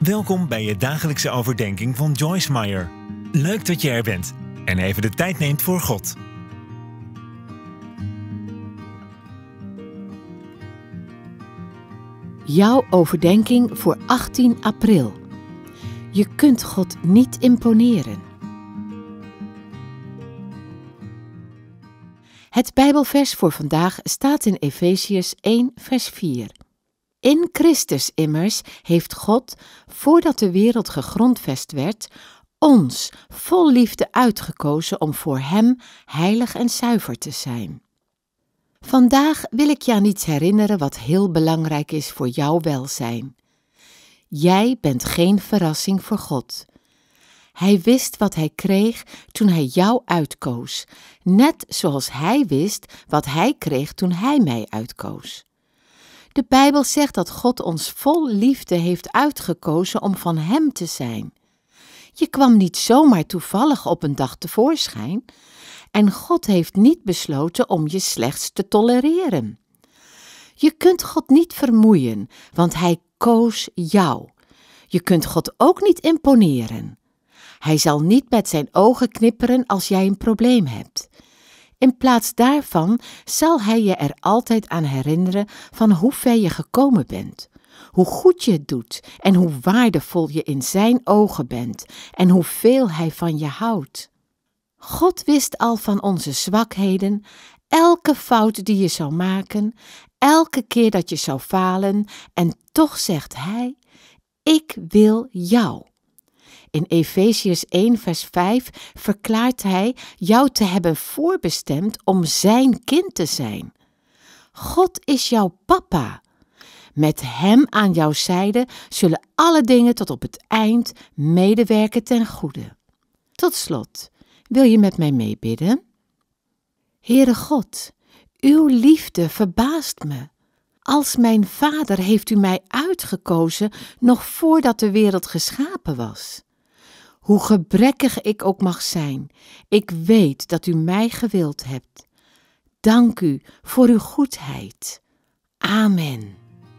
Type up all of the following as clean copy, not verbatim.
Welkom bij je dagelijkse overdenking van Joyce Meyer. Leuk dat je er bent en even de tijd neemt voor God. Jouw overdenking voor 18 april. Je kunt God niet imponeren. Het Bijbelvers voor vandaag staat in Efeziërs 1, vers 4. In Christus immers heeft God, voordat de wereld gegrondvest werd, ons vol liefde uitgekozen om voor Hem heilig en zuiver te zijn. Vandaag wil ik je aan iets herinneren wat heel belangrijk is voor jouw welzijn. Jij bent geen verrassing voor God. Hij wist wat Hij kreeg toen Hij jou uitkoos, net zoals Hij wist wat Hij kreeg toen Hij mij uitkoos. De Bijbel zegt dat God ons vol liefde heeft uitgekozen om van Hem te zijn. Je kwam niet zomaar toevallig op een dag tevoorschijn en God heeft niet besloten om je slechts te tolereren. Je kunt God niet vermoeien, want Hij koos jou. Je kunt God ook niet imponeren. Hij zal niet met zijn ogen knipperen als jij een probleem hebt. In plaats daarvan zal Hij je er altijd aan herinneren van hoe ver je gekomen bent, hoe goed je het doet en hoe waardevol je in zijn ogen bent en hoeveel Hij van je houdt. God wist al van onze zwakheden, elke fout die je zou maken, elke keer dat je zou falen en toch zegt Hij, ik wil jou. In Efeziërs 1 vers 5 verklaart Hij jou te hebben voorbestemd om zijn kind te zijn. God is jouw papa. Met Hem aan jouw zijde zullen alle dingen tot op het eind medewerken ten goede. Tot slot, wil je met mij meebidden? Heere God, uw liefde verbaast me. Als mijn Vader heeft u mij uitgekozen nog voordat de wereld geschapen was. Hoe gebrekkig ik ook mag zijn, ik weet dat u mij gewild hebt. Dank u voor uw goedheid. Amen.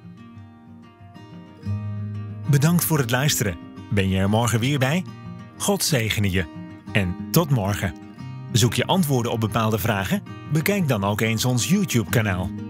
Bedankt voor het luisteren. Ben je er morgen weer bij? God zegene je. En tot morgen. Zoek je antwoorden op bepaalde vragen? Bekijk dan ook eens ons YouTube-kanaal.